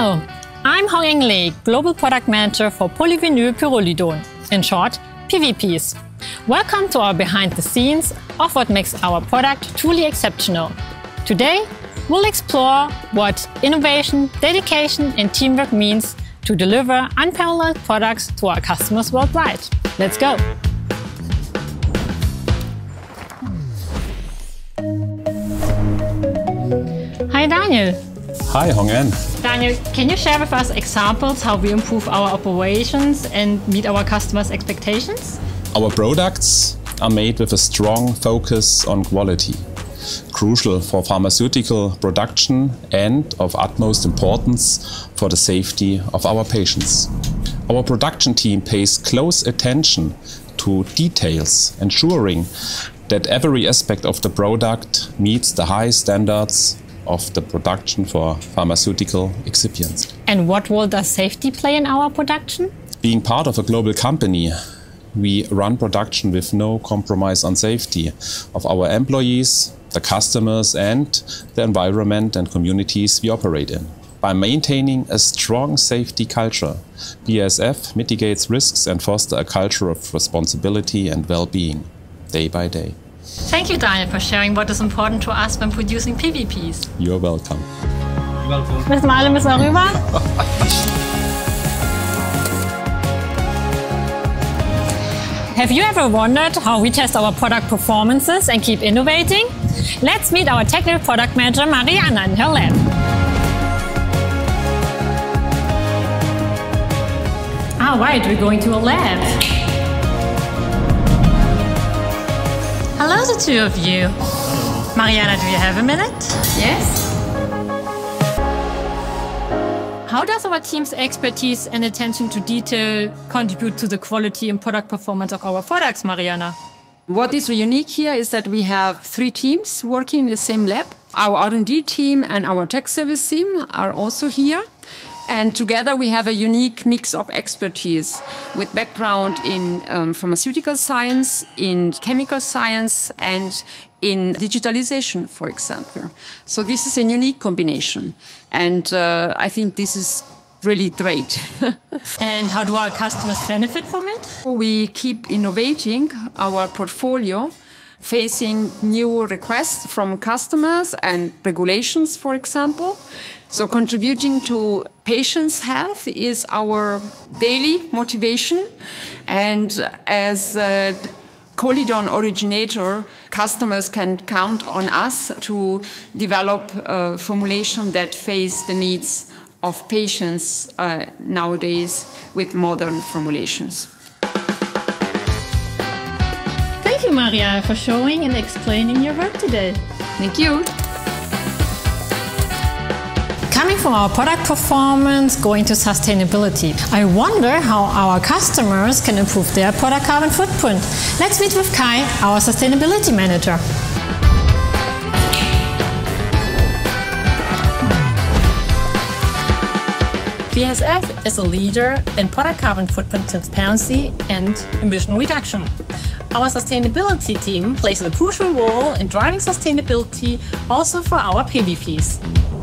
Hello, I'm Hong Lee, Global Product Manager for polyvinylpyrrolidone, in short, PVPs. Welcome to our behind the scenes of what makes our product truly exceptional. Today, we'll explore what innovation, dedication and teamwork means to deliver unparalleled products to our customers worldwide. Let's go! Hi Daniel. Hi Hong-En. Daniel, can you share with us examples how we improve our operations and meet our customers' expectations? Our products are made with a strong focus on quality, crucial for pharmaceutical production and of utmost importance for the safety of our patients. Our production team pays close attention to details, ensuring that every aspect of the product meets the high standards of the production for pharmaceutical excipients. And what role does safety play in our production? Being part of a global company, we run production with no compromise on safety of our employees, the customers and the environment and communities we operate in. By maintaining a strong safety culture, BASF mitigates risks and fosters a culture of responsibility and well-being, day by day. Thank you, Daniel, for sharing what is important to us when producing PVPs. You're welcome. Müssen wir alle rüber? Have you ever wondered how we test our product performances and keep innovating? Let's meet our technical product manager, Mariana, in her lab. All right, we're going to a lab. Hello, the two of you. Mariana, do you have a minute? Yes. How does our team's expertise and attention to detail contribute to the quality and product performance of our products, Mariana? What is unique here is that we have 3 teams working in the same lab. Our R&D team and our tech service team are also here. And together we have a unique mix of expertise with background in pharmaceutical science, in chemical science, and in digitalization, for example. So this is a unique combination. And I think this is really great. And how do our customers benefit from it? We keep innovating our portfolio, facing new requests from customers and regulations, for example. So contributing to patients' health is our daily motivation. And as a Kollidon originator, customers can count on us to develop a formulation that face the needs of patients nowadays with modern formulations. Thank you, Maria, for showing and explaining your work today. Thank you. Coming from our product performance, going to sustainability, I wonder how our customers can improve their product carbon footprint. Let's meet with Kai, our sustainability manager. BASF is a leader in product carbon footprint transparency and emission reduction. Our sustainability team plays a crucial role in driving sustainability also for our PVPs.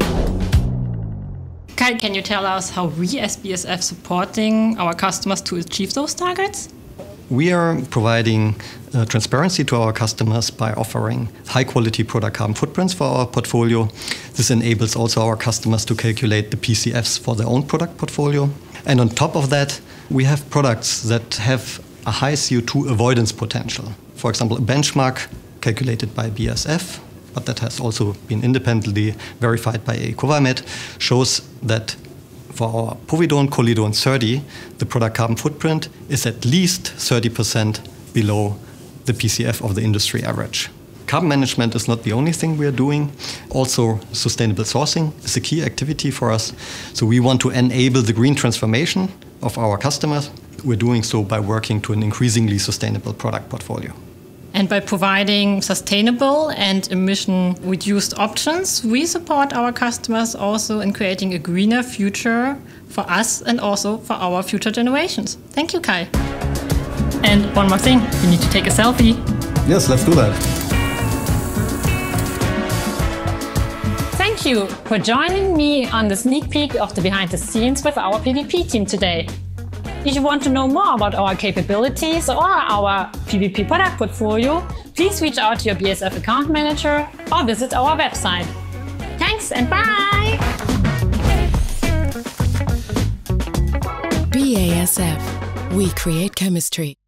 Kai, can you tell us how we as BASF supporting our customers to achieve those targets? We are providing transparency to our customers by offering high-quality product carbon footprints for our portfolio. This enables also our customers to calculate the PCFs for their own product portfolio. And on top of that, we have products that have a high CO2 avoidance potential. For example, a benchmark calculated by BASF, but that has also been independently verified by Ecovamed, shows that for our povidone Kollidon 30, the product carbon footprint is at least 30% below the PCF of the industry average. Carbon management is not the only thing we are doing. Also, sustainable sourcing is a key activity for us. So we want to enable the green transformation of our customers. We're doing so by working to an increasingly sustainable product portfolio. And by providing sustainable and emission-reduced options, we support our customers also in creating a greener future for us and also for our future generations. Thank you, Kai. And one more thing, you need to take a selfie. Yes, let's do that. Thank you for joining me on the sneak peek of the behind the scenes with our PVP team today. If you want to know more about our capabilities or our PVP product portfolio, please reach out to your BASF account manager or visit our website. Thanks and bye! BASF. We create chemistry.